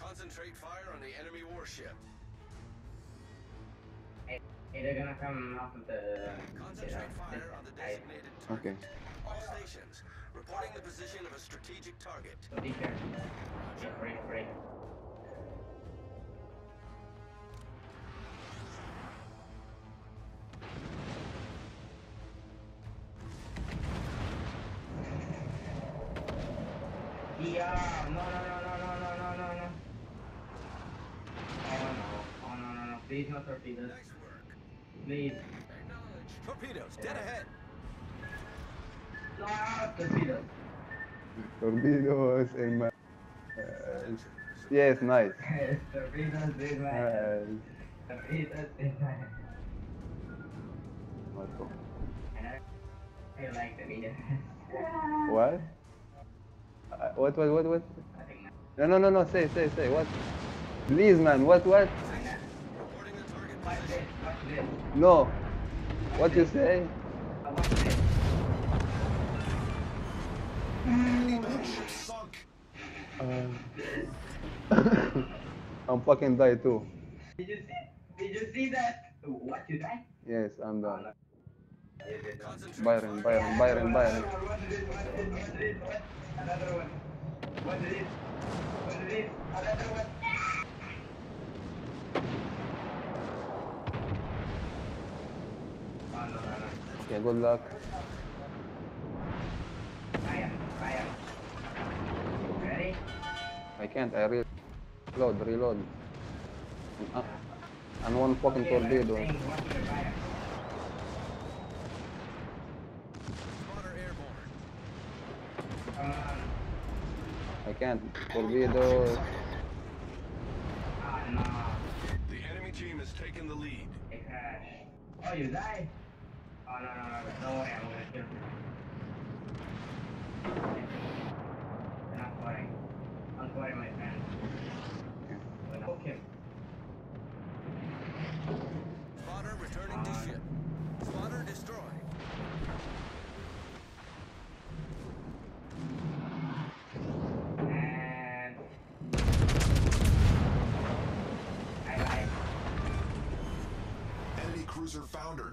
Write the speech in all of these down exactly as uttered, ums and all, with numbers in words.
Concentrate fire on the enemy warship. Hey, hey, they're gonna come off of the... Concentrate you know, fire on the designated target. Okay. All stations, reporting the position of a strategic target. So be careful. Yeah, break, break. Yeah, no, no, no, no, no, no, no, no, no. Oh no, oh no, no, no, please no torpedoes. Nice work. Please. Acknowledge. Torpedoes, dead ahead. No, torpedoes. Torpedoes in my... Uh, yes, nice. Torpedoes in my head. Torpedoes in my head. What? And I feel like the video. What? Uh, what, what, what, what? I think not. No, no, no, no, say, say, say, what? Please, man, what, what? Reporting the target Watch this, position. watch this. No. What you say? I watch this. Enemy battleship sunk. Uh, I'm fucking die too. Did you see? Did you see that? What you die? Yes, I'm Oh, done. no. You did not. Concentrate Byron, fire. Byron, Byron, Byron. What did it? What did it? What did it? What? Another one. What did it? What did it? Another one. Oh no, no, no. Okay, good luck. Fire, fire. Ready? I can't, I re reload, reload. Uh, and one fucking Okay, but I'm torpedo. saying watch the fire. Spotter airborne. Come on. I can't. Torpedo. Ah, no. The enemy team has taken the lead. It crashed. Oh, you died? Oh, no, no, no. Don't worry, I'm gonna kill you. You're not worrying. Don't worry, my friend. We're not okay. Spotter returning to ship. Spotter destroyed. And... I lied. Enemy cruiser foundered.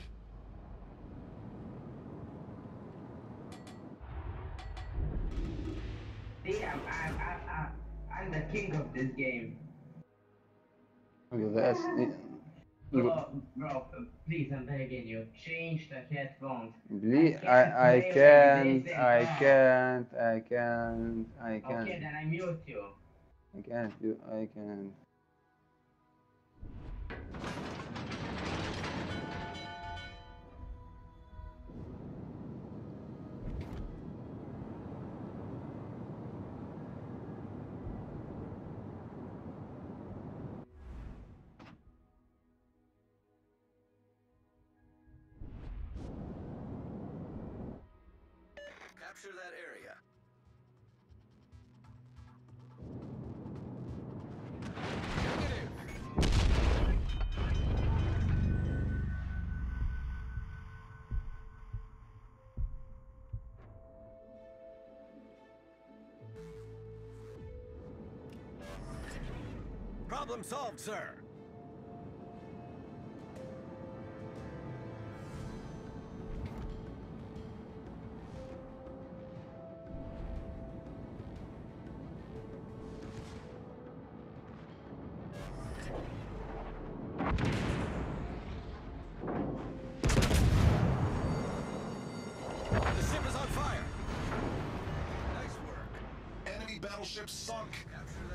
See, I'm, I'm, I'm, I'm, I'm the king of this game. Okay, that's... Bro, bro, please, I'm begging you, change the headphones. Ble- I I, I can't can't, play like I this at can't, I can't, I all. can't, Okay, then I mute you. I can't, you, I can't. Capture that area. Problem solved, sir. The ship is on fire. Nice work. Enemy battleship sunk. Capture